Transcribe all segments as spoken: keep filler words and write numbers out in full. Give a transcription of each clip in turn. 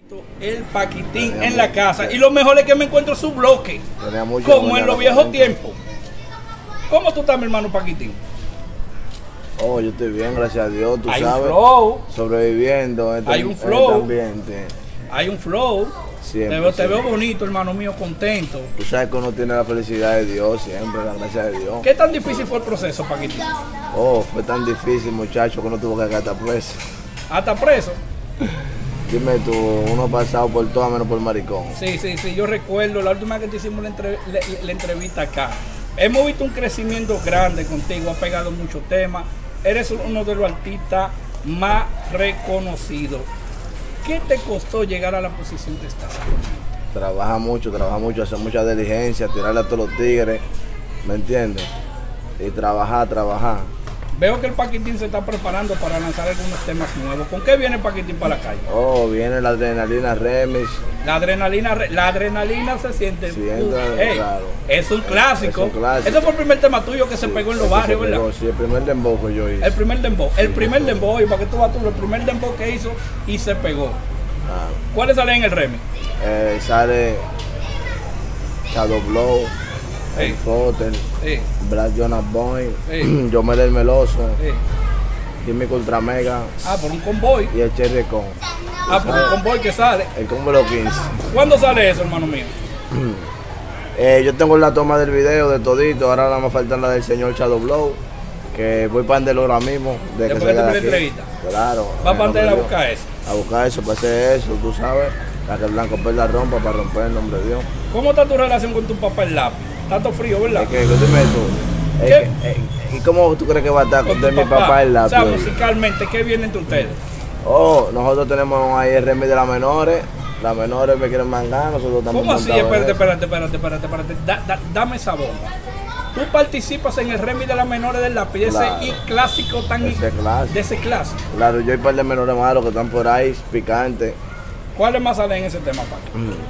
El Paquitín Tenía en la mucho, casa. sí. Y lo mejor es que me encuentro su bloque. Tenía mucho Como en buena los viejos cuenta. tiempos. ¿Cómo tú estás, mi hermano Paquitín? Oh, yo estoy bien, gracias a Dios, tú Hay un sabes. flow. Sobreviviendo en este, Hay un en flow. este ambiente. Hay un flow. Siempre, te, veo, te siempre. veo bonito, hermano mío, contento. Tú sabes que uno tiene la felicidad de Dios siempre, la gracia de Dios. ¿Qué tan difícil fue el proceso, Paquitín? Oh, fue tan difícil, muchacho, que uno tuvo que caer hasta preso. ¿Hasta preso? Dime tú, uno ha pasado por todo menos por maricón. Sí, sí, sí, yo recuerdo la última vez que te hicimos la, entre- la- la entrevista acá. Hemos visto un crecimiento grande contigo, has pegado muchos temas. Eres uno de los artistas más reconocidos. ¿Qué te costó llegar a la posición que estás? Trabaja mucho, trabaja mucho, hace mucha diligencia, tirarle a todos los tigres, ¿me entiendes? Y trabajar, trabajar. Veo que el Paquitín se está preparando para lanzar algunos temas nuevos. ¿Con qué viene el Paquitín para la calle? Oh, viene la adrenalina remix. La adrenalina, re- la adrenalina se siente. Siente, uh, ey, claro. Es un clásico. Es un clásico. Ese fue el primer tema tuyo que se pegó en los Ese barrios, se ¿verdad? pegó, sí, el primer dembow que yo hice. El primer dembow. El Sí, primer sí. dembow, y para que tú vas tú, el primer dembow que hizo y se pegó. Ah, ¿Cuáles salen en el remix? eh, sale Shadow Blow, Sí. El Fotel, Sí, Black Jonas Boy, Sí. Yomel el Meloso, sí. Químico Ultra Mega Ah, por un convoy. y el Cherry Con. Ah, por un convoy que sale. El combo de los quince. ¿Cuándo sale eso, hermano mío? Eh, yo tengo la toma del video de todito, ahora nada más falta la del señor Shadow Blow, que voy para Andelo ahora mismo. De Después que salga tú de le aquí. entrevistas. Claro. Va eh, para no a creo. buscar eso. A buscar eso, para hacer eso, tú sabes. Para que el blanco perla rompa, para romper el nombre de Dios. ¿Cómo está tu relación con tu papá el lápiz? Tanto frío, ¿verdad? Es que, dime tú. es ¿Qué? que, eh, ¿Y cómo tú crees que va a estar con tu de mi papá el O sea, lápiz? musicalmente, ¿qué viene entre ustedes? Oh, nosotros tenemos ahí el remix de las menores. Las menores me quieren mangar, nosotros estamos ¿Cómo así? montados en Espérate, eso. espérate, espérate, espérate, espérate. Da- da- dame esa bomba. Tú participas en el remix de las menores del lápiz, de Claro. ese y clásico tan Ese i- clásico. de ese clásico. Claro, yo hay un par de menores malos que están por ahí, picantes. ¿Cuáles más salen en ese tema, Paco?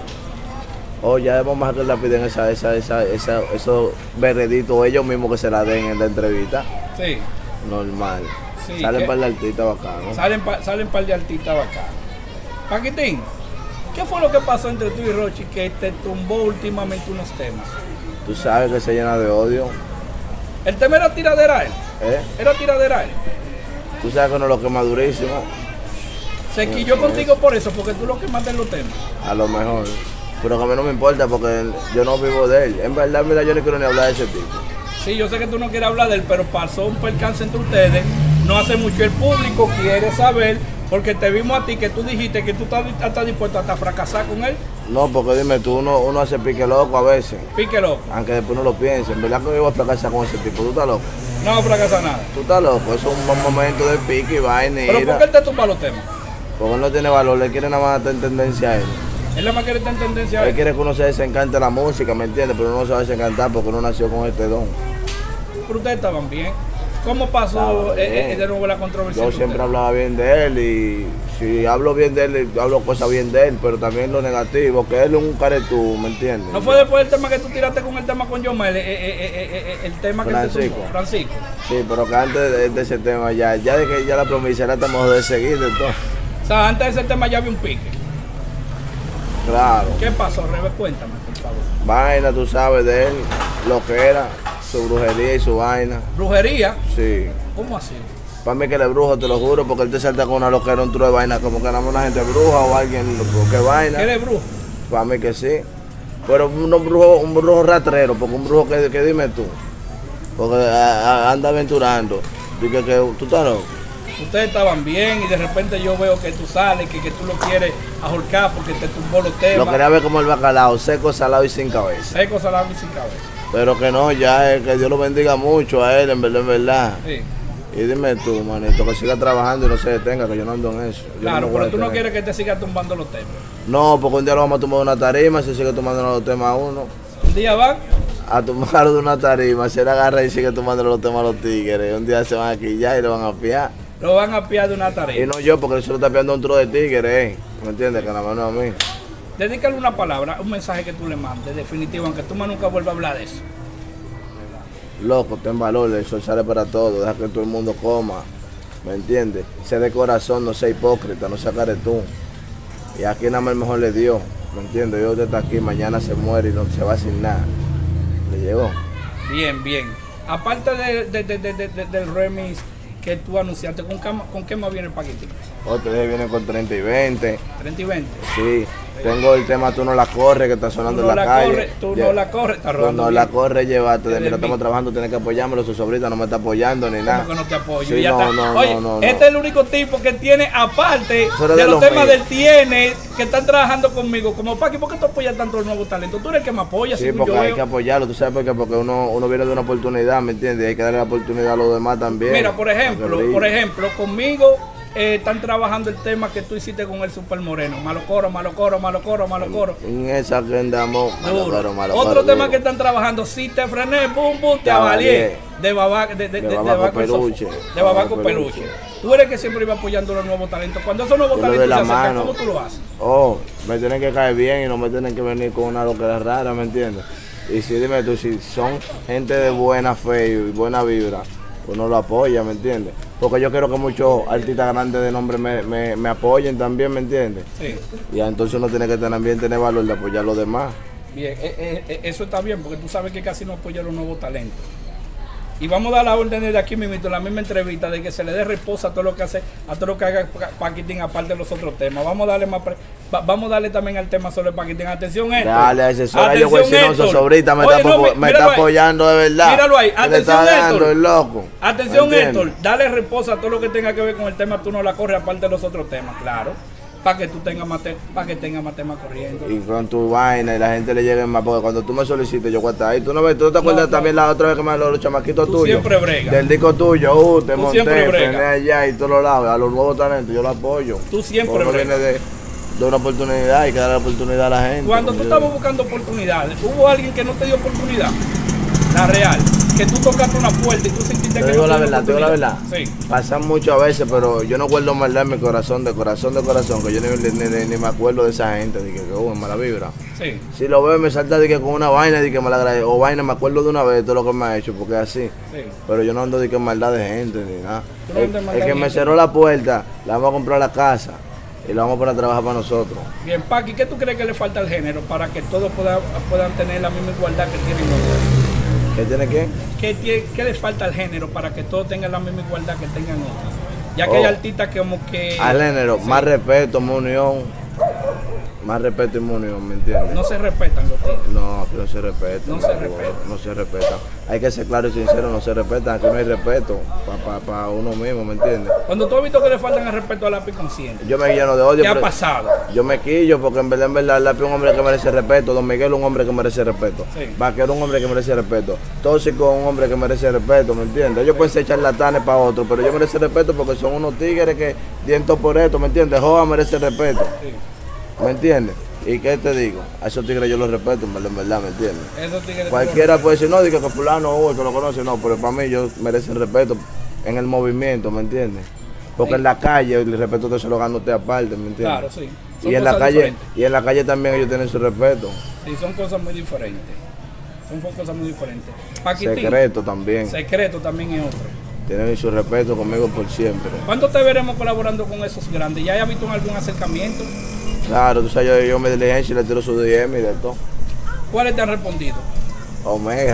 Oh, ya debemos más que la piden esa, esa, esa, esa, esos vereditos ellos mismos que se la den en la entrevista. Sí. Normal. Sí, Salen ¿qué? para el artista bacano. Salen pa- salen par de artistas bacanos. Paquitín, ¿qué fue lo que pasó entre tú y Rochi que te tumbó últimamente unos temas? Tú sabes que se llena de odio. ¿El tema era tiradera a él? ¿Eh? ¿Era tiradera a él? Tú sabes que uno lo quema durísimo. Se quilló contigo por eso, porque tú lo quemaste en los temas. A lo mejor. Pero que a mí no me importa porque yo no vivo de él. En verdad, mira, yo no quiero ni hablar de ese tipo. Sí, yo sé que tú no quieres hablar de él, pero pasó un percance entre ustedes. No hace mucho el público quiere saber, porque te vimos a ti que tú dijiste que tú estás, estás dispuesto hasta a fracasar con él. No, porque dime tú, uno, uno hace pique loco a veces. Pique loco. Aunque después no lo piense. En verdad que yo iba a fracasar con ese tipo. Tú estás loco. No va a fracasar nada. Tú estás loco. Eso es un buen momento de pique y vaina. y Pero ira. ¿por qué él te tumba los temas? Porque él no tiene valor. Le quiere nada más estar en tendencia a él. Él nada más quiere estar en tendencia a Él él. quiere que uno se desencante la música, ¿me entiendes? Pero uno no se va a desencantar porque uno nació con este don. Pero ustedes estaban bien. ¿Cómo pasó Estaban eh, eh, bien. de nuevo la controversia? Yo entre siempre ustedes? hablaba bien de él y si hablo bien de él, yo hablo cosas bien de él, pero también lo negativo, que él es un caretú, ¿me entiendes? ¿No fue después del tema que tú tiraste con el tema con Yomel? Eh, eh, eh, eh, eh, el tema que Francisco. te tumbó? Francisco. Sí, pero que antes de, de ese tema ya, ya de que ya la provinciana estamos de seguir de todo. O sea, antes de ese tema ya había un pique. Claro. ¿Qué pasó, Rebe? Cuéntame, por favor. Vaina, tú sabes de él, lo que era, su brujería y su vaina. Brujería. Sí. ¿Cómo así? Para mí que él es brujo, te lo juro, porque él te salta con una loquera, un tro de vaina, como que nada más una gente bruja o alguien, ¿qué vaina? ¿Qué eres brujo? Para mí que sí. Pero un brujo, un brujo ratrero, porque un brujo que, que dime tú. Porque a- a- anda aventurando. Dice que tú estás loco. Ustedes estaban bien y de repente yo veo que tú sales, que, que tú lo quieres ahorcar porque te tumbó los temas. Lo quería ver como el bacalao, seco, salado y sin cabeza. Seco, salado y sin cabeza. Pero que no, ya eh, que Dios lo bendiga mucho a él, en verdad, en verdad. Sí. Y dime tú, manito, que siga trabajando y no se detenga, que yo no ando en eso. Yo Claro, no me voy a pero tú no detener. quieres que te siga tumbando los temas. No, porque un día lo vamos a tomar de una tarima, si sigue tomando los temas a uno. Un día van, A tomarlo de una tarima, se le agarra y sigue tomando los temas a los tigres. Un día se van a quillar y lo van a piar. lo van a piar de una Y tarea. no yo, porque él se lo está piando a un tro de tigres, eh. ¿Me entiendes? Que nada más no a mí. Dedícale una palabra, un mensaje que tú le mandes, definitivo, aunque tú más nunca vuelvas a hablar de eso. Loco, ten valor, el sol sale para todo, deja que todo el mundo coma. ¿Me entiendes? Sé de corazón, no sea hipócrita, no sea caretú. Y aquí nada más el mejor le dio, ¿me entiendes? Yo está aquí, mañana se muere y no se va sin nada. Le llegó. Bien, bien. Aparte de, de, de, de, de, del remix que tú anunciaste, ¿con qué, con qué más viene el paquetín? Otro día viene con treinta y veinte. treinta y veinte. Sí. Tengo el tema Tú no la corres, que está sonando Tú no en la, la calle. corres, tú no la corres, está Tú rodando no bien. la corres, llévate. De, Desde mira, mí. estamos trabajando, tienes que apoyármelo. Su sobrita no me está apoyando ni nada. ¿Cómo que no te apoyo? Sí, Ya no, está. no, Oye, no, no, este no. es el único tipo que tiene, aparte Tú de, eres de los los temas míos. del tiene, que están trabajando conmigo. Como Paqui, ¿por qué tú apoyas tanto los nuevos talentos? Tú eres el que me apoya, Sí, según porque yo hay veo. que apoyarlo. ¿Tú sabes por qué? Porque uno, uno viene de una oportunidad, ¿me entiendes? Hay que darle la oportunidad a los demás también. Mira, por para que ejemplo, brillen. por ejemplo, conmigo eh, están trabajando el tema que tú hiciste con el Super Moreno. Malo coro, malo coro, malo coro, malo coro. En esa que andamos, malo Duro. caro, malo Otro caro, tema duro. que están trabajando, si te frené, boom, boom, te Te avalié. avalié. De Babaco, de, de, de, De de Babaco Babaco el Sofá. Peluche. De Babaco Babaco Peluche. Peluche. Tú eres que siempre iba apoyando los nuevos talentos. Cuando esos nuevos Yo lo de talentos la se acercan, mano. ¿cómo tú lo haces? Oh, me tienen que caer bien y no me tienen que venir con una loquera rara, ¿me entiendes? Y si dime tú, si son gente de buena fe y buena vibra, uno lo apoya, ¿me entiendes? Porque yo quiero que muchos artistas grandes de nombre me, me, me apoyen también, ¿me entiendes? Sí. Y entonces uno tiene que también tener valor de apoyar a los demás. Bien, eh, eh, eh, eso está bien, porque tú sabes que casi no apoya los nuevos talentos. Y vamos a dar la orden de aquí mismo, en la misma entrevista, de que se le dé reposo a todo lo que hace, a todo lo que haga Pa- Paquitín, aparte de los otros temas. Vamos a darle más pre- va- vamos a darle también al tema sobre Paquitín. Atención, Héctor. Dale, asesora, yo Atención, voy a decir, no, Héctor. su sobrita me Oye, está, no, apo- mi- me míralo está ahí. apoyando de verdad. Míralo ahí. Que le Atención, está dando Héctor. el loco. Atención, ¿Me entiendes? Héctor, dale reposo a todo lo que tenga que ver con el tema Tú no la corres, aparte de los otros temas, claro. Para que tú tengas más te- para que tengas más temas corriendo. Y con tu vaina y la gente le llegue más, porque cuando tú me solicites yo voy a estar ahí. ¿Tú no ves? ¿Tú no te acuerdas No, no. también la otra vez que me habló los chamaquitos Tú tuyos? siempre bregas. Del disco tuyo, uh, te Tú monté, siempre bregas. frené allá y todos los lados. A los nuevos talentos yo lo apoyo. Tú siempre Porque uno bregas. viene de, de una oportunidad y que darle la oportunidad a la gente. Cuando tú Yo- estabas buscando oportunidades, ¿hubo alguien que no te dio oportunidad? La real. Que tú tocaste una puerta y tú sentiste Te que digo no la te dio verdad, te digo la verdad. oportunidad. Sí. Pasan mucho a veces, pero yo no guardo maldad en mi corazón, de corazón, de corazón, que yo ni, ni, ni- ni me acuerdo de esa gente, de que, que oh, mala vibra. Sí. Si lo veo me salta de que con una vaina, de que me la agradezco, o vaina, me acuerdo de una vez de todo lo que me ha hecho, porque es así. Sí. Pero yo no ando de que maldad de gente ni nada. Tú no El, andas de el maldad que de me gente. cerró la puerta, la vamos a comprar la casa y la vamos a poner a trabajar para nosotros. Bien, Paqui, ¿qué tú crees que le falta al género para que todos puedan, puedan tener la misma igualdad que tienen otros? ¿Qué tiene que? ¿Qué, tie- ¿Qué les falta al género para que todos tengan la misma igualdad que tengan otros? Ya que hay Oh. artistas que como que Al género, sí, más respeto, más unión. Más respeto y más unión, ¿me entiendes? no se respetan los tíos. No, aquí no se respeta. No se respeta. No se respeta. Hay que ser claro y sincero, no se respeta. Aquí no hay respeto para pa, pa uno mismo, ¿me entiendes? Cuando tú has visto que le faltan el respeto al lápiz consciente, Yo me lleno de odio. ¿qué ha pero- pasado? Yo me quillo porque en verdad, en verdad, el lápiz es un hombre que merece respeto. Don Miguel es un hombre que merece respeto. Sí. Vaquero es un hombre que merece respeto. Tóxico es un hombre que merece respeto, ¿me entiendes? Ellos pueden ser charlatanes para otros, pero yo merece respeto porque son unos tigres que dientos por esto, ¿me entiendes? Joa merece respeto, Sí. ¿me entiendes? ¿Y qué te digo? A esos tigres yo los respeto, en verdad, en verdad, ¿me entiendes? Esos tigres Cualquiera puede decir, no, diga que fulano o que lo conoce, no, pero para mí ellos merecen respeto en el movimiento, ¿me entiendes? Porque Sí. en la calle el respeto te se lo gana usted aparte, ¿me entiendes? Claro, sí. Son Y en la cosas calle, diferentes. y en la calle también ellos tienen su respeto. Sí, son cosas muy diferentes. Son cosas muy diferentes. Paquitín, Secreto también. secreto también es otro. Tienen su respeto conmigo por siempre. ¿Cuándo te veremos colaborando con esos grandes? ¿Ya has visto en algún acercamiento? Claro, tú sabes, yo, yo me diligencia y le tiro su D M y de todo. ¿Cuáles te han respondido? Omega.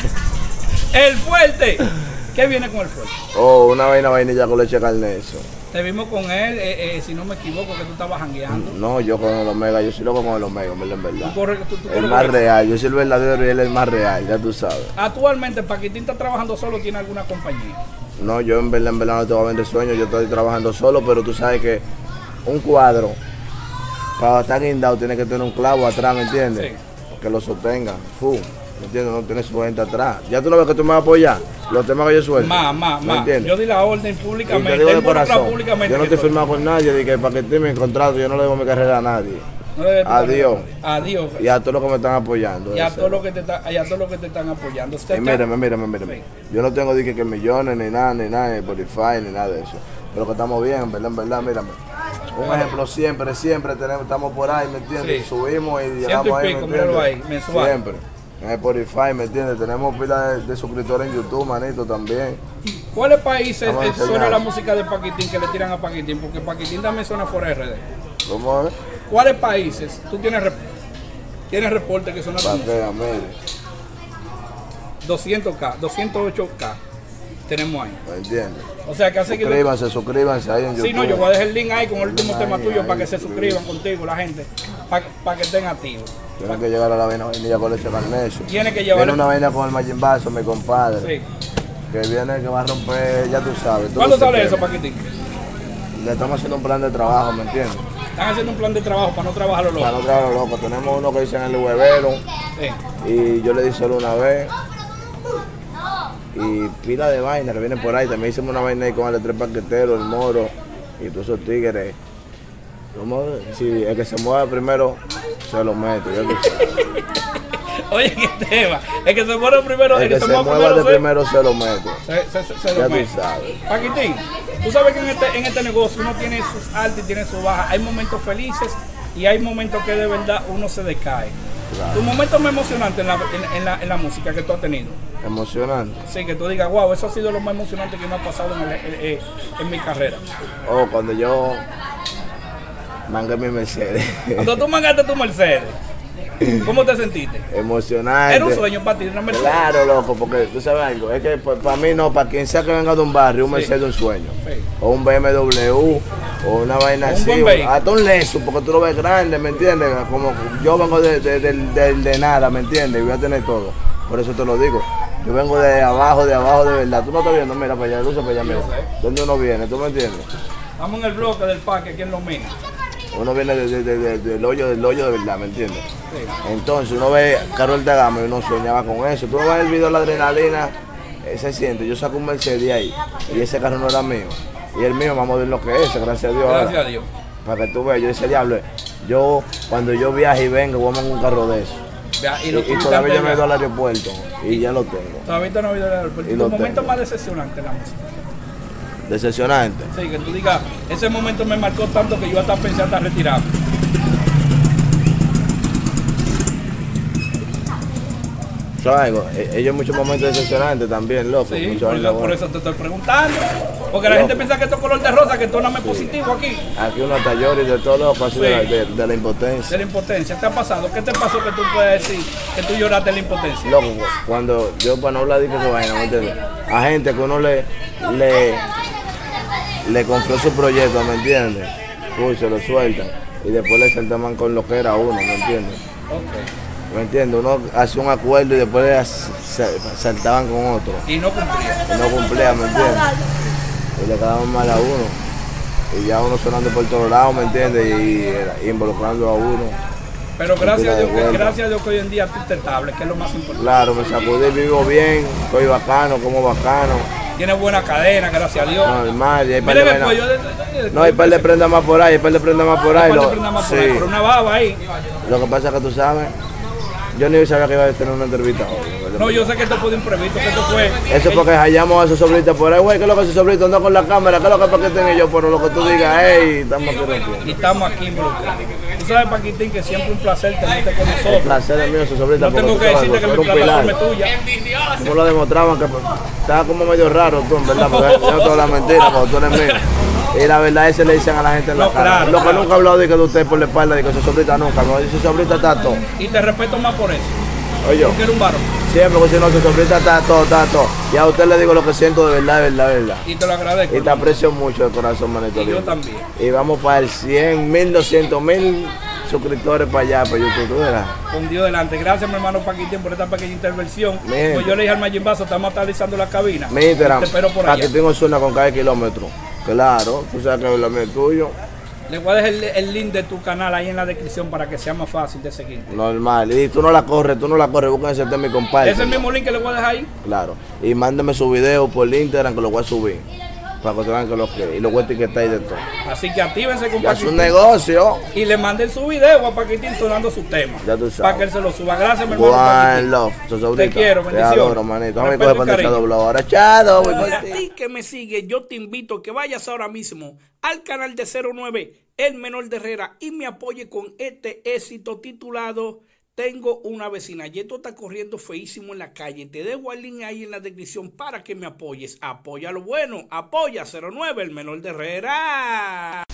El fuerte. ¿Qué viene con el fuerte? Oh, una vaina vainilla con leche carnezo. Te vimos con él, eh, eh, si no me equivoco, que tú estabas jangueando. No, yo con el Omega, yo soy loco con el Omega, en verdad, en verdad. Tú corres- tú- tú El corres más con- real, yo soy el verdadero y él es el más real, ya tú sabes. Actualmente, Paquitín está trabajando solo o tiene alguna compañía. No, yo en verdad, en verdad no te voy a vender sueños, yo estoy trabajando solo, pero tú sabes que un cuadro, para estar guindado, tiene que tener un clavo atrás, ¿me entiendes? Sí. Que lo sostenga, fu, ¿me entiendes? No tiene su gente atrás. Ya tú no ves que tú me vas a apoyar, los temas que yo suelto. Más, más, ¿me más. entiendes? Yo di la orden Y te públicamente, digo de involucrado corazón, públicamente. yo no que estoy estoy- firmado con nadie, de que para que esté mi contrato, yo no le debo mi carrera a nadie. No le des tu Adiós. carrera. Adiós. Y a todos los que me están apoyando. Y a ese. todos los que te están, y a todos los que te están apoyando. Usted Y está- mírame, mírame, mírame. Sí. Yo no tengo dique que millones, ni nada, ni nada, ni Spotify, ni nada de eso. Pero que estamos bien, en verdad, en verdad, mírame. Un ejemplo, siempre, siempre tenemos, estamos por ahí, ¿me entiendes? Sí. Subimos y Ciento llegamos y ahí, pico, ¿me míralo entiendes? ahí, mensual. Siempre. En Spotify, ¿me entiendes? Tenemos pila de, de suscriptores en YouTube, manito, también. ¿Cuáles países Vamos a eh, suena enseñar. la música de Paquitín que le tiran a Paquitín? Porque Paquitín también suena fuera de R D. ¿Cómo es? ¿cuáles países tú tienes, rep tienes reporte que son las doscientos K, doscientos ocho K? Tenemos ahí. ¿Me entiendes? O sea, que hace que... Suscríbanse, suscríbanse ahí en YouTube. Sí, no, yo voy a dejar el link ahí con el último tema ahí, tuyo ahí, para que se sí. suscriban contigo, la gente, para pa que estén activos. Tiene que llegar a la vaina vainilla con leche Carnesio. Tiene que llevar... Viene una vaina con el Mayimbazo, mi compadre. Sí. Que viene, que va a romper, ya tú sabes. ¿Cuándo sale eso, Paquitín? Le estamos haciendo un plan de trabajo, ¿me entiendes? Están haciendo un plan de trabajo para no trabajar lo loco. Para no trabajar lo loco. Tenemos uno que dicen el huevero. Sí. Y yo le di solo una vez. Y pila de vaina que vienen por ahí. También hicimos una vaina ahí con el tres paqueteros, el moro y todos esos tigres. Si el que se mueva primero se lo meto. Ya tú sabes. Oye, qué tema. El que se mueva primero, el, el que, que se, se mueva primero, de se... primero se lo meto. Se, se, se, se ya lo tú meto. sabes. Paquitín, tú sabes que en este, en este negocio uno tiene sus altas y tiene sus bajas. Hay momentos felices y hay momentos que de verdad uno se decae. Claro. Tu momento más emocionante en la, en, en, la, en la música que tú has tenido. Emocionante. Sí, que tú digas, wow, eso ha sido lo más emocionante que me ha pasado en, el, en, en, en mi carrera. Oh, cuando yo mangué mi Mercedes. Cuando tú mangaste tu Mercedes, ¿cómo te sentiste? Emocionante. Era un sueño para ti, una Mercedes. Claro, loco, porque tú sabes algo, es que para mí no, para quien sea que venga de un barrio, un Mercedes es un sueño. Sí. O un B M W, o una vaina o así, o hasta un Lexus, porque tú lo ves grande, ¿me entiendes? Como yo vengo de, de, de, de, de nada, ¿me entiendes? Y voy a tener todo. Por eso te lo digo. Yo vengo de abajo, de abajo, de verdad. Tú no estás viendo, mira para allá, luce para allá, mira. ¿Dónde uno viene? ¿Tú me entiendes? Estamos en el bloque del parque, aquí en Los Minas. Uno viene de, de, de, de, del hoyo, del hoyo de verdad, ¿me entiendes? Sí. Entonces uno ve Carol de Gama y uno soñaba con eso. Tú no ves el video de la adrenalina, eh, se siente. Yo saco un Mercedes ahí y ese carro no era mío. Y el mío más moderno que ese, gracias a Dios. Gracias ahora. a Dios. Para que tú veas, yo decía, diablo, yo cuando yo viaje y vengo, voy a mandar un carro de eso. Ya, y, y, y todavía yo me he ido al aeropuerto y ya lo tengo. Todavía no he ido al aeropuerto. ¿Y tu momento más decepcionante en la música? Decepcionante. Sí, que tú digas, ese momento me marcó tanto que yo hasta pensé hasta retirarme. ¿Sabes? Ellos muchos momentos decepcionantes también, loco. Sí, por, lo, por eso te estoy preguntando. Porque la loco. gente piensa que esto es color de rosa, que esto no es sí. positivo aquí. Aquí uno está llorando y de todo loco, así sí. de, la, de, de la impotencia. De la impotencia. ¿Qué ha pasado? ¿Qué te pasó que tú puedes decir que tú lloraste de la impotencia? Loco, cuando yo para no hablar de que se vaina, ¿me entiendes? A gente que uno le, le, le confió su proyecto, ¿me entiendes? Uy, se lo sueltan. Y después le saltaban con lo que era uno, ¿me entiendes? Ok. ¿Me entiendes? Uno hacía un acuerdo y después saltaban con otro. Y no cumplía. Y no cumplía, ¿me entiendes? Y le quedaban mal a uno. Y ya uno sonando por todos lados, ¿me entiendes? Y, y involucrando a uno. Pero gracias a Dios, que, gracias a Dios que hoy en día tú te estables, que es lo más importante. Claro, me sacudí, vivo bien, estoy bacano, como bacano. Tiene buena cadena, gracias a Dios. Normal, y hay par de después, yo de, de, de, No, hay par de prenda más por ahí, hay par de prenda más por ahí. Hay par de prenda más por ahí, por una baba ahí. Lo que pasa es que tú sabes, yo ni sabía que iba a tener una entrevista hoy. No, yo sé que esto fue de imprevisto, que esto fue... Eso porque hallamos a esos sobritos por ahí, güey, ¿qué es lo que ese sobrito anda con la cámara? ¿Qué es lo que para que tenga yo? Pero lo que tú digas, hey, estamos aquí rompiendo. Y estamos aquí involucrados. Tú sabes, Paquitín, que siempre un placer tenerte con nosotros. El placer es mío, ese sobrito. No tengo que decirte que mi plataforma es tuya. Como lo demostraban, que estaba como medio raro tú, en verdad, porque yo no te la mentira, porque tú eres mío. Y la verdad ese le dicen a la gente en la no, cara. Claro, lo que claro. nunca he hablado de que de usted por la espalda, de que su sobrita nunca, no, su sobrita está todo. Y te respeto más por eso. Oye, porque eres un varón. Siempre, porque si no, su sobrita está todo, está todo. Y a usted le digo lo que siento de verdad, de verdad, de verdad. Y te lo agradezco. Y te aprecio mucho de corazón, manito. Y yo también. Y vamos para el cien, mil, doscientos mil suscriptores para allá, para YouTube, ¿tú verás? Con Dios delante. Gracias, mi hermano Paquitín, por esta pequeña intervención. Pues yo le dije al Mayimbazo, estamos actualizando la cabina. Mi Instagram, te espero por allá. Paquitín Osuna con cada kilómetro. Claro, tú sabes que es lo mío tuyo. Le voy a dejar el, el link de tu canal ahí en la descripción para que sea más fácil de seguir. Normal. Y tú no la corres, tú no la corres, búsquense de mi compadre. ¿Es el mismo link que le voy a dejar ahí? Claro. Y mándeme su video por Instagram que lo voy a subir. Para que vean que lo que. Y lo voy a etiquetar ahí de todo. Así que actívense con ya Paquitín. Es un negocio. Y le manden su video a Paquitín sonando su tema. Ya tú sabes. Para que él se lo suba. Gracias, mi hermano. One love. Te quiero, bendiciones. Te adoro, manito. Vamos a coger para el doblado. Ahora, chado. A ti que me sigue, yo te invito a que vayas ahora mismo al canal de cero nueve, El Menor de Herrera, y me apoye con este éxito titulado Tengo una vecina. Y esto está corriendo feísimo en la calle. Te dejo el link ahí en la descripción para que me apoyes. Apoya lo bueno. Apoya cero nueve, El Menor de Herrera.